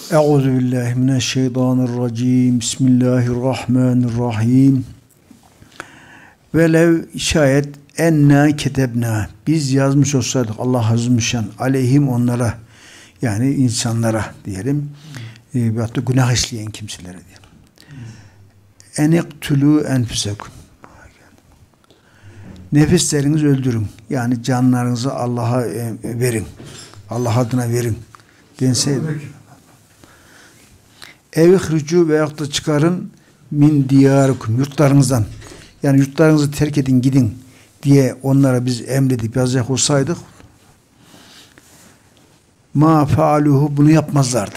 Euzubillahimineşşeytanirracim. Bismillahirrahmanirrahim. Velev şayet enna ketebna, biz yazmış olsaydık, Allah yazmışan aleyhim, onlara, yani insanlara diyelim, veyahut da günah işleyen kimselere diyelim. Eniktülü enfüsekum, nefislerinizi öldürün, yani canlarınızı Allah'a verin, Allah adına verin denseydi. Evihrucu veyahut da çıkarın min diyarikum, yurtlarınızdan, yani yurtlarınızı terk edin, gidin diye onlara biz emredip yazacak olsaydık, ma faaluhu, bunu yapmazlardı.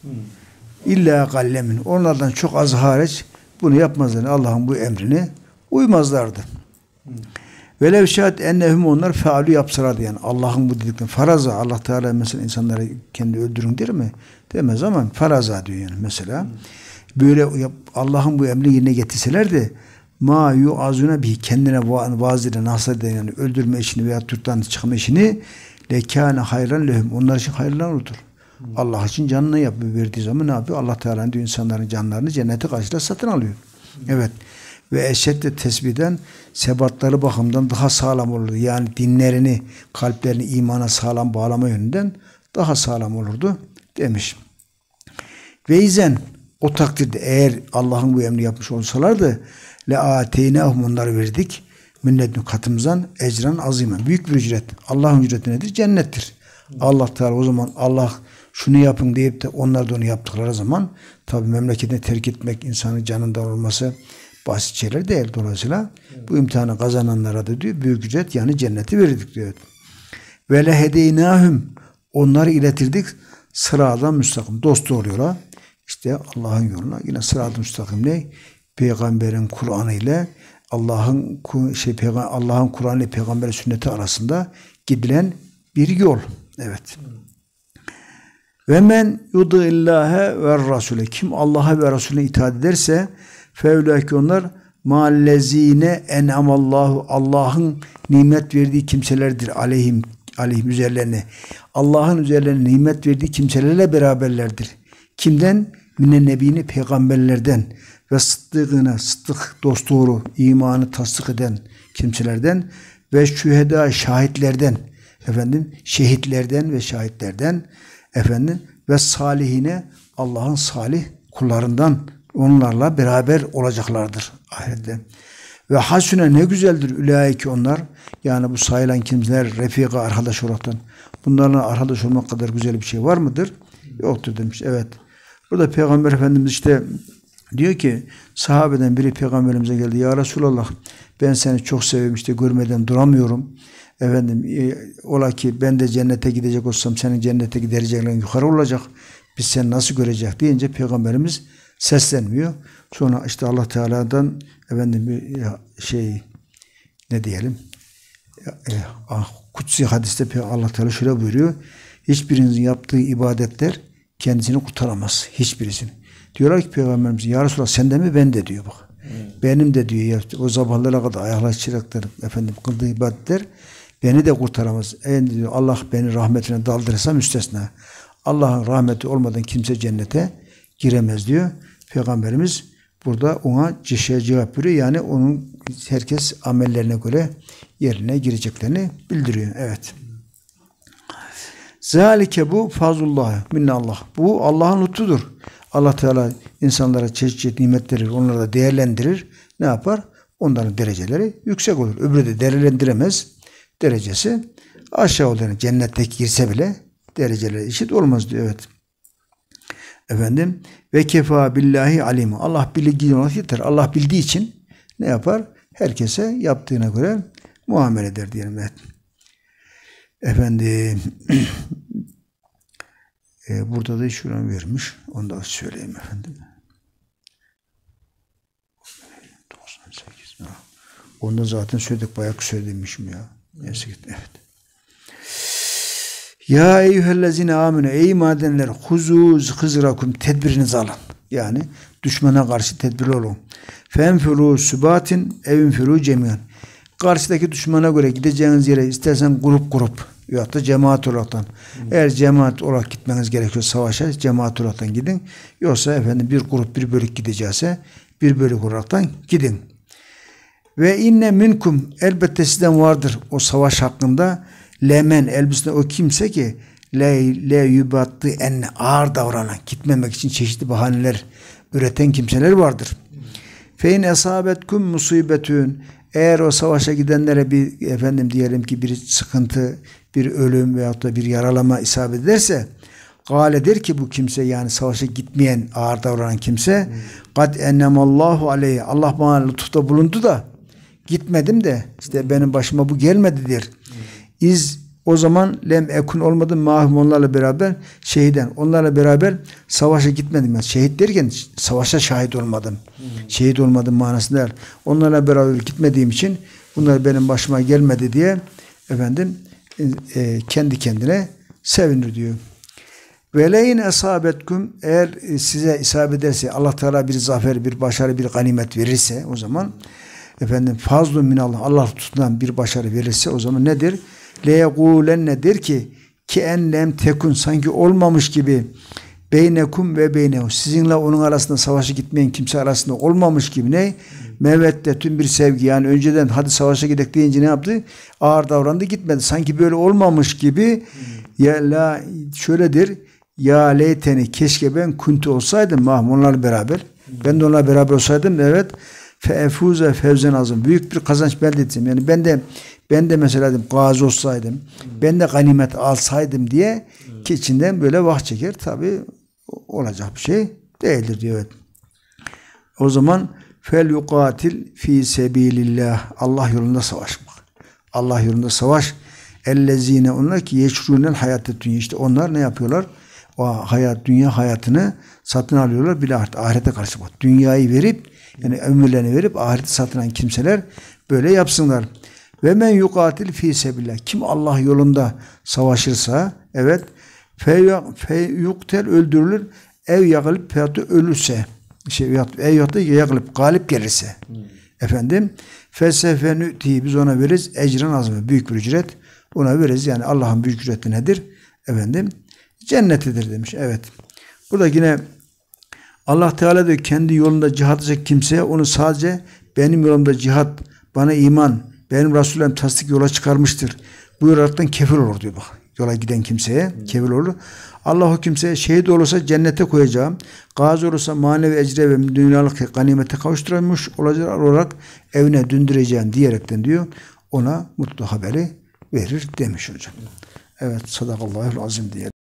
İlla gallemin, onlardan çok az hariç bunu yapmazlardı. Allah'ın bu emrine uymazlardı. Velev şayet ennehum, onlar faalu yapsalardı, yani Allah'ın bu dediklerini faraza, Allah Teala mesela insanları kendi öldürün der mi? Demez ama faraza diyor yani mesela. Böyle Allah'ın bu emrini yerine getirselerdi, ma yu'azuna bi, kendine vaaz eden, nasıl eden, yani öldürme işini veya yurttan çıkma işini, lekâne hayran lehum, onlar için hayırlı olur. Allah için canını yapıyor, verdiği zaman ne yapıyor? Allah Teala diyor, insanların canlarını cennete karşılığı satın alıyor. Evet. Ve eşedde tesbihden, sebatları bakımından daha sağlam olurdu. Yani dinlerini, kalplerini imana sağlam bağlama yönünden daha sağlam olurdu demiş. Ve izen, o takdirde eğer Allah'ın bu emri yapmış olsalardı, le ateynâhum, onları verdik, minnetün, katımızdan ecran azimen, büyük bir ücret. Allah'ın ücreti nedir? Cennettir. Allah Teala o zaman, Allah şunu yapın deyip de onlar da onu yaptıkları zaman, tabi memleketini terk etmek, insanın canından olması basit şeyler değil. Dolayısıyla bu imtihanı kazananlara da diyor, büyük ücret, yani cenneti verirdik diyor. Ve lehedeynâhum, onları iletirdik sıradan müstakim, dost oluyorlar. İşte Allah'ın yoluna, yine sıradan müstakim ne? Peygamberin Kur'an'ı ile Allah'ın Kur'an'ı ile Peygamberin sünneti arasında gidilen bir yol. Evet. Ve men yudillâhe ve rasûle, kim Allah'a ve Resulüne itaat ederse, feulâke, onlar mâllezîne en'amallahu, Allah'ın nimet verdiği kimselerdir, aleyhim üzerlerine. Allah'ın üzerlerine nimet verdiği kimselerle beraberlerdir. Kimden? Minen nebiyini, peygamberlerden ve sıddıkına, sıddık, dosdoğru, imanı tasdik eden kimselerden ve şühedâ, şahitlerden, efendim, şehitlerden ve şahitlerden, efendim, ve salihine, Allah'ın salih kullarından, onlarla beraber olacaklardır ahirette. Ve hasune, ne güzeldir ülaike, onlar, yani bu sayılan kimseler, refika, arkadaş olaraktan, bunlarla arkadaş olmak kadar güzel bir şey var mıdır? Yoktur demiş. Evet. Burada Peygamber Efendimiz işte diyor ki, sahabeden biri Peygamberimize geldi. Ya Resulallah, ben seni çok seviyorum, işte görmeden duramıyorum. Efendim, ola ki ben de cennete gidecek olsam, senin cennete gidereceklerin yukarı olacak. Biz seni nasıl görecek deyince Peygamberimiz seslenmiyor. Sonra işte Allah Teala'dan efendim bir şey, ne diyelim, kutsi hadiste Allah Teala şöyle buyuruyor. Hiçbirinizin yaptığı ibadetler kendisini kurtaramaz. Hiçbirisini. Diyorlar ki Peygamberimiz, ya Resulallah sen de mi? Ben de diyor bak. Benim de diyor ya, o sabahlara kadar ayaklar çıraklar efendim kıldığı ibadetler beni de kurtaramaz. Diyor, Allah beni rahmetine daldırırsa müstesna. Allah'ın rahmeti olmadan kimse cennete giremez diyor. Peygamberimiz burada ona cevap veriyor. Yani onun herkes amellerine göre yerine gireceklerini bildiriyor. Evet. Zalike, bu fazlullah minallah. Bu Allah'ın lütfudur. Allah Teala insanlara çeşit çeşit nimet verir, onları da değerlendirir. Ne yapar? Onların dereceleri yüksek olur. Öbürü de değerlendiremez. Derecesi aşağı olur. Yani cennetteki girse bile dereceleri eşit olmaz diyor. Evet. Efendim, ve kefa billahi alim. Allah bildiği olarak yeter. Allah bildiği için ne yapar? Herkese yaptığına göre muamele eder diyelim. Evet. Efendim, burada da şuran vermiş. Onu da söyleyeyim efendim. 98. Onu da zaten söyledik. Bayağı söylemişim ya. Neyse, evet. Ya eyyühellezine amine, ey madenler, huzuz hızrakum, tedbirinizi alın. Yani düşmana karşı tedbirli olun. Fenfiru sübatin, evinfiru cemiyan. Karşıdaki düşmana göre gideceğiniz yere istersen grup veyahut da cemaat olaraktan. Eğer cemaat olarak gitmeniz gerekiyor savaşa, cemaat olaraktan gidin. Yoksa efendim bir grup bir bölük gideceğse bir bölük olaraktan gidin. Ve inne minkum, elbette sizden vardır o savaş hakkında, lemen, elbette o kimse ki le yubattı enne, ağır davranan, gitmemek için çeşitli bahaneler üreten kimseler vardır. Fe in esabetkum musibetün, eğer o savaşa gidenlere bir efendim diyelim ki bir sıkıntı, bir ölüm veyahut da bir yaralama isabet ederse, gâle der ki bu kimse, yani savaşa gitmeyen, ağır davranan kimse, kad ennemallahu aleyhi, Allah bana lütufta bulundu da gitmedim de işte benim başıma bu gelmedi der. O zaman lem ekun, olmadım mahum, onlarla beraber şehiden, onlarla beraber savaşa gitmedim. Yani şehit derken savaşa şahit olmadım. Şehit olmadım manasında. Onlarla beraber gitmediğim için bunlar benim başıma gelmedi diye efendim kendi kendine sevinir diyor. Veleyin esabetkum, eğer size isabet ederse, Allah Teala bir zafer, bir başarı, bir ganimet verirse, o zaman efendim fazlun minallah, Allah tutulan bir başarı verirse, o zaman nedir? Leyegûlenne, der ki enlem tekun, sanki olmamış gibi, beynekum ve beynehu, sizinle onun arasında, savaşa gitmeyen kimse arasında olmamış gibi, ne? Meveddetün, bir sevgi, yani önceden hadi savaşa gidek deyince ne yaptı? Ağır davrandı, gitmedi. Sanki böyle olmamış gibi, ya la, şöyledir, ya leyteni, keşke ben kuntu olsaydım mahum, onlarla beraber, ben de onlarla beraber olsaydım, evet, feefuze fevzen azim, büyük bir kazanç elde ettim. Yani ben de mesela dedim, gazi olsaydım, ben de ganimet alsaydım diye ki içinden böyle vah çeker. Tabi olacak bir şey değildir diyor. Evet. O zaman fel yuqatil fi sebilillah, Allah yolunda savaşmak. Allah yolunda savaş. Ellezine, onlar ki yeşrûnel hayatı dünya, işte onlar ne yapıyorlar? O hayat, dünya hayatını satın alıyorlar, bile ahirete karşı bak. Dünyayı verip, yani ömürlerini verip ahireti satın alan kimseler böyle yapsınlar. Ve men yuqatil fi sebillah, kim Allah yolunda savaşırsa, evet, fe yuktel, öldürülür, ev yaglip, ölürse, ev yaglip, galip gelirse, efendim, fesefenü'ti, biz ona veririz, ecren azime, büyük bir ücret ona veririz. Yani Allah'ın büyük ücreti nedir? Efendim, cennetidir demiş. Evet. Burada yine Allah Teala diyor, kendi yolunda cihat edecek kimseye, onu sadece benim yolumda cihat, bana iman, benim Resulüm tasdik yola çıkarmıştır buyuraraktan kefil olur diyor bak. Yola giden kimseye kefil olur. Allah o kimseye şehit olursa cennete koyacağım, gazi olursa manevi ecre ve dünyalık ganimete kavuşturulmuş olacak olarak evine döndüreceğim diyerekten diyor, ona mutlu haberi verir demiş hocam. Evet, sadakallahul azim diye.